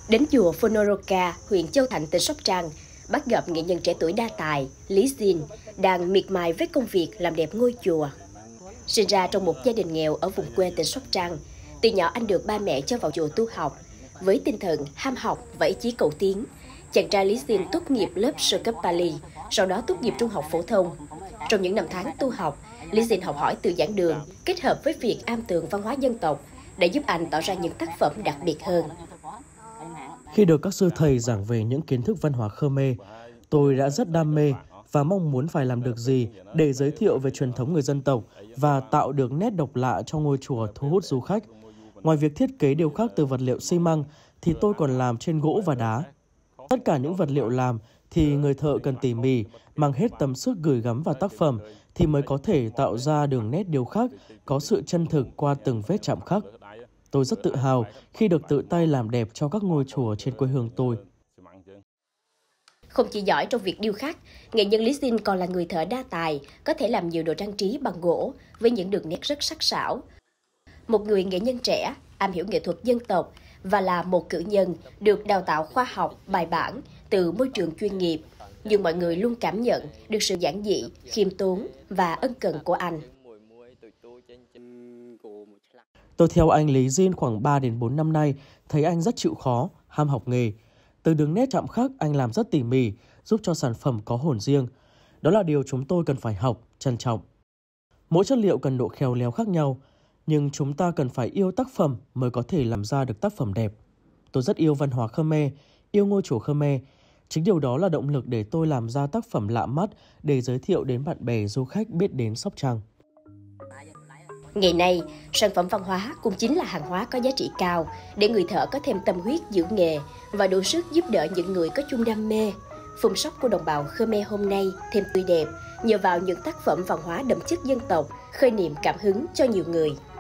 Đến chùa Phonoroka, huyện Châu Thạnh, tỉnh Sóc Trăng, bắt gặp nghệ nhân trẻ tuổi đa tài Lý Jin đang miệt mài với công việc làm đẹp ngôi chùa. Sinh ra trong một gia đình nghèo ở vùng quê tỉnh Sóc Trăng, từ nhỏ anh được ba mẹ cho vào chùa tu học. Với tinh thần ham học và ý chí cầu tiến, chàng trai Lý Jin tốt nghiệp lớp sơ cấp Pali, sau đó tốt nghiệp trung học phổ thông. Trong những năm tháng tu học, Lý Jin học hỏi từ giảng đường, kết hợp với việc am tường văn hóa dân tộc để giúp anh tạo ra những tác phẩm đặc biệt hơn. Khi được các sư thầy giảng về những kiến thức văn hóa Khmer, tôi đã rất đam mê và mong muốn phải làm được gì để giới thiệu về truyền thống người dân tộc và tạo được nét độc lạ trong ngôi chùa thu hút du khách. Ngoài việc thiết kế điêu khắc từ vật liệu xi măng, thì tôi còn làm trên gỗ và đá. Tất cả những vật liệu làm thì người thợ cần tỉ mỉ, mang hết tâm sức gửi gắm vào tác phẩm thì mới có thể tạo ra đường nét điêu khắc có sự chân thực qua từng vết chạm khắc. Tôi rất tự hào khi được tự tay làm đẹp cho các ngôi chùa trên quê hương tôi. Không chỉ giỏi trong việc điêu khắc, nghệ nhân Lý Jin còn là người thợ đa tài, có thể làm nhiều đồ trang trí bằng gỗ với những đường nét rất sắc sảo. Một người nghệ nhân trẻ, am hiểu nghệ thuật dân tộc và là một cử nhân được đào tạo khoa học, bài bản từ môi trường chuyên nghiệp, nhưng mọi người luôn cảm nhận được sự giản dị, khiêm tốn và ân cần của anh. Tôi theo anh Lý Jin khoảng 3 đến 4 năm nay, thấy anh rất chịu khó, ham học nghề. Từ đường nét chạm khắc anh làm rất tỉ mỉ, giúp cho sản phẩm có hồn riêng. Đó là điều chúng tôi cần phải học, trân trọng. Mỗi chất liệu cần độ khéo léo khác nhau, nhưng chúng ta cần phải yêu tác phẩm mới có thể làm ra được tác phẩm đẹp. Tôi rất yêu văn hóa Khmer, yêu ngôi chùa Khmer. Chính điều đó là động lực để tôi làm ra tác phẩm lạ mắt để giới thiệu đến bạn bè du khách biết đến Sóc Trăng. Ngày nay, sản phẩm văn hóa cũng chính là hàng hóa có giá trị cao để người thợ có thêm tâm huyết giữ nghề và đủ sức giúp đỡ những người có chung đam mê. Phùng Sóc của đồng bào Khmer hôm nay thêm tươi đẹp nhờ vào những tác phẩm văn hóa đậm chất dân tộc, khơi niệm cảm hứng cho nhiều người.